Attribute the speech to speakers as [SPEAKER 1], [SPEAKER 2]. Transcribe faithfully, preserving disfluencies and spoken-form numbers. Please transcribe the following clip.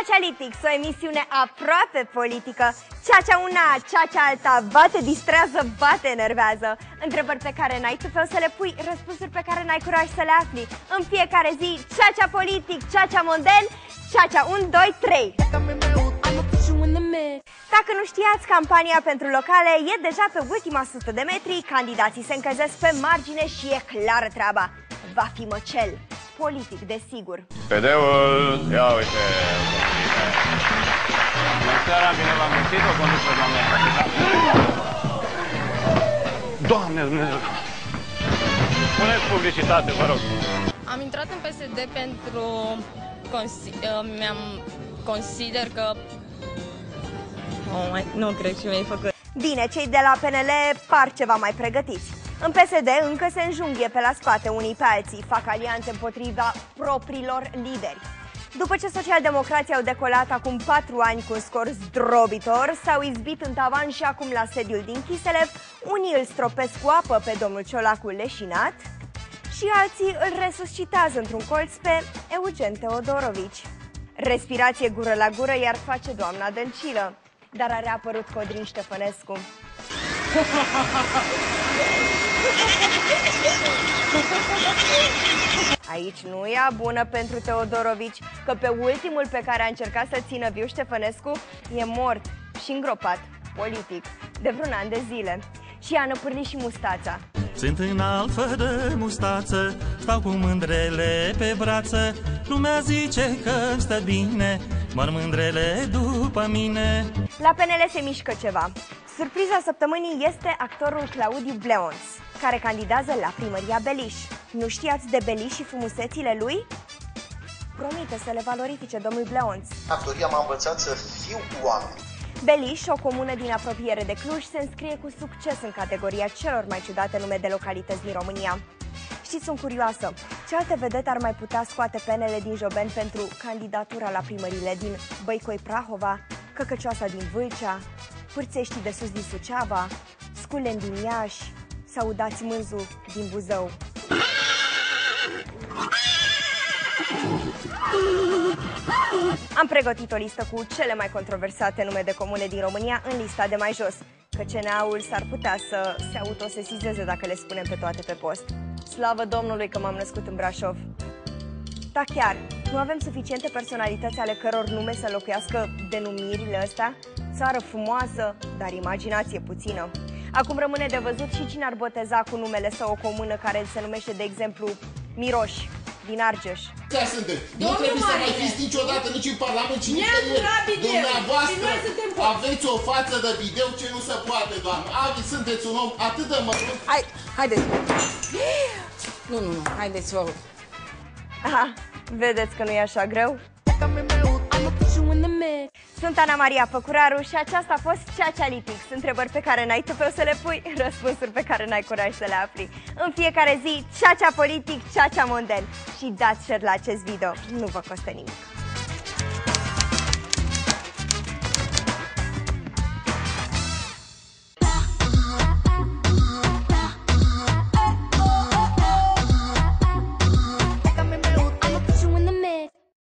[SPEAKER 1] Ceacealitics, o emisiune aproape politică. Ceacea una, ceacea alta, ba te distrează, ba te enervează. Întrebări pe care n-ai tufeu să le pui, răspunsuri pe care n-ai curaj să le afli. În fiecare zi, ceacea politic, ceacea model, ceacea unu, doi, trei. Dacă nu știați, campania pentru locale e deja pe ultima sută de metri, candidații se încălzesc pe margine și e clară treaba. Va fi măcel. Politic, desigur.
[SPEAKER 2] P D-ul, ia uite. Bună seara, bine v-am găsit, o conduce doamna Doamne Dumnezeu! Puneți publicitate, vă rog.
[SPEAKER 3] Am intrat în P S D pentru... mi-am... consider că... Oh, mai, nu cred că mi-ai făcut.
[SPEAKER 1] Bine, cei de la P N L par ceva mai pregătiți. În P S D încă se înjunghie pe la spate unii pe alții, fac alianțe împotriva propriilor lideri. După ce socialdemocrații au decolat acum patru ani cu un scor zdrobitor, s-au izbit în tavan și acum la sediul din Chiselev, unii îl stropesc cu apă pe domnul Ciolacu leșinat și alții îl resuscitează într-un colț pe Eugen Teodorovici. Respirație gură la gură iar face doamna Dăncilă, dar a reapărut Codrin Ștefănescu. Aici nu e bună pentru Teodorovici, că pe ultimul pe care a încercat să țină viu Ștefănescu e mort și îngropat politic de vreun an de zile. Și a năpârlit și mustața.
[SPEAKER 4] Sunt înalt fără mustață, stau cu mândrele pe brață, lumea zice că-mi stă bine, mor mândrele după mine.
[SPEAKER 1] La P N L se mișcă ceva. Surpriza săptămânii este actorul Claudiu Bleonț, care candidează la primăria Beliș. Nu știați de Beliș și frumusețile lui? Promite să le valorifice domnul Bleonț.
[SPEAKER 5] Actoria m-a învățat să fiu cu oameni.
[SPEAKER 1] Beliș, o comună din apropiere de Cluj, se înscrie cu succes în categoria celor mai ciudate nume de localități din România. Știți, sunt curioasă, ce alte vedete ar mai putea scoate penele din Joben pentru candidatura la primările din Băicoi Prahova, Căcăcioasa din Vâlcea, Pârțeștii de sus din Suceava, Sculen din Iași sau Dați Mânzu din Buzău. Am pregătit o listă cu cele mai controversate nume de comune din România în lista de mai jos, că C N A-ul s-ar putea să se autosesizeze dacă le spunem pe toate pe post. Slavă Domnului că m-am născut în Brașov! Da, chiar, nu avem suficiente personalități ale căror nume să locuiască denumirile astea? Țară frumoasă, dar imaginație puțină. Acum rămâne de văzut și cine ar boteza cu numele său o comună care se numește, de exemplu, Miroș, din Argeș.
[SPEAKER 6] Chiar suntem. Nu trebuie să mai fiți niciodată nici în Parlament, ci nicăieri. Dumneavoastră aveți o față de video ce nu se poate, doamnă. Avi, sunteți un om atât de mărunt.
[SPEAKER 7] Hai, haideți. Nu, nu, nu, haideți, vă rog.
[SPEAKER 1] Aha, vedeți că nu e așa greu? Sunt Ana Maria Păcuraru și aceasta a fost Ceacealitics, întrebări pe care n-ai tufeu să le pui, răspunsuri pe care n-ai curaj să le afli. În fiecare zi, ceacea politic, ceacea model. Și dați share la acest video, nu vă costă nimic.